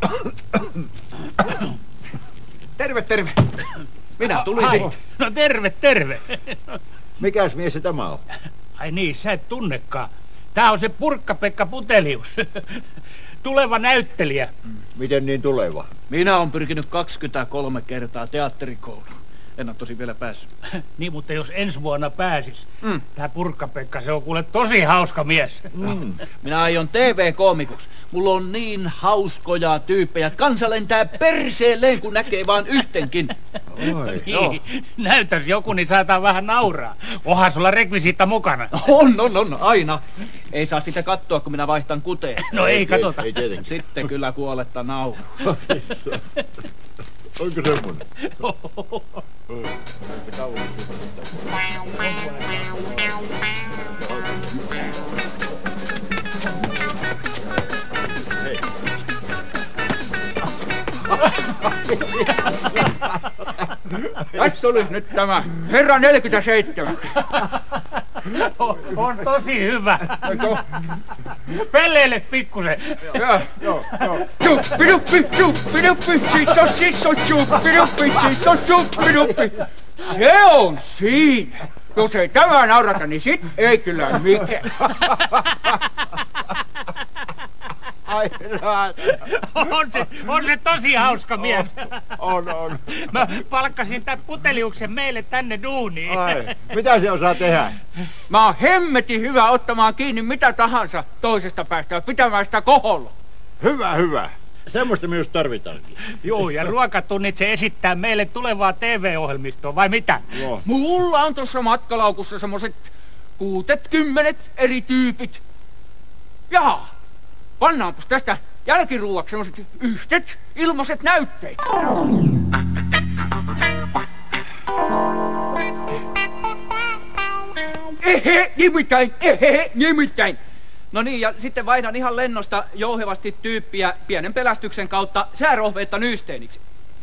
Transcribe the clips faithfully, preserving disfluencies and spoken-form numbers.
Terve, terve. Minä tulin sitten. No terve, terve. Mikäs mies se tämä on? Ai niin, sä et tunnekaan. Tää on se Purkka-Pekka Putelius. Tuleva näyttelijä. Miten niin tuleva? Minä olen pyrkinyt kaksikymmentäkolme kertaa teatterikouluun. En ole tosi vielä päässyt. Niin, mutta jos ensi vuonna pääsis. Mm. Tää Purkka-Pekka, se on kuule tosi hauska mies. Mm. Minä aion T V-koomikuksi. Mulla on niin hauskoja tyyppejä, että kansa lentää perseelleen, kun näkee vaan yhtenkin. Oi. Niin, näytäs joku, niin saattaa vähän nauraa. Onhan sulla rekvisiitta mukana. On, on, on, aina. Ei saa sitä katsoa, kun minä vaihtan kuteen. No ei, katota. Ei, ei tietenkin. Sitten kyllä kuoletta nauru. Onko semmonen? Tässä olisi nyt tämä herra neljäkymmentäseitsemän. On, on tosi hyvä. Pelleile pikkusen. Joo, joo, joo. Tjuppiduppi, tjuppiduppi, sisso, sisso, tjuppiduppi, sisso, tjuppiduppi. Se on siinä. Jos ei tämä naurata, niin sit ei kyllä mikään. Ai raata. On se, on se tosi hauska mies. On, on. Mä palkkasin tän Puteliuksen meille tänne duuniin. Ai, mitä se osaa tehdä? Mä oon hemmetin hyvä ottamaan kiinni mitä tahansa toisesta päästä ja pitämään sitä koholla. Hyvä, hyvä. Semmoista myös tarvitaankin. Joo, ja ruokatunnit se esittää meille tulevaa T V-ohjelmistoa, vai mitä? Joo. Mulla on tuossa matkalaukussa semmoset kuutet kymmenet eri tyypit. Jaa, pannaanpas tästä jälkiruuaksi semmoset yhtet ilmaiset näytteet. Ehe, nimittäin, ehe, nimittäin. No niin, ja sitten vaihdan ihan lennosta jouhevasti tyyppiä pienen pelästyksen kautta säärohveetta Nysteeniksi.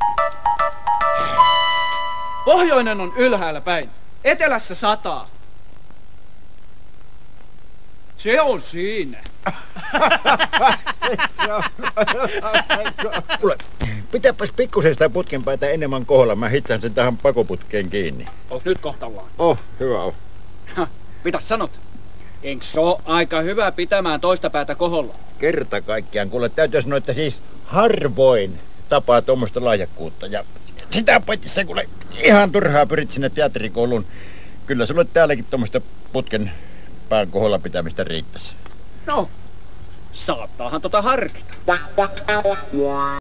Pohjoinen on ylhäällä päin. Etelässä sataa. Se on siinä. Kuule, pitääpäs pikkusen sitä putken päätä enemmän kohdalla. Mä hittään sen tähän pakoputkeen kiinni. Onks nyt kohtallaan? Oh, hyvä on. Mitäs sanot? Eiks se oo aika hyvä pitämään toista päätä koholla? Kerta kaikkiaan. Kuule, täytyy sanoa, että siis harvoin tapaa tuommoista lahjakkuutta. Ja sitä paitsi se, kuule, ihan turhaa pyrit sinne teatterikouluun. Kyllä sulle täälläkin tuommoista putken pään koholla pitämistä riittäisi. No, saattaahan tota harkita.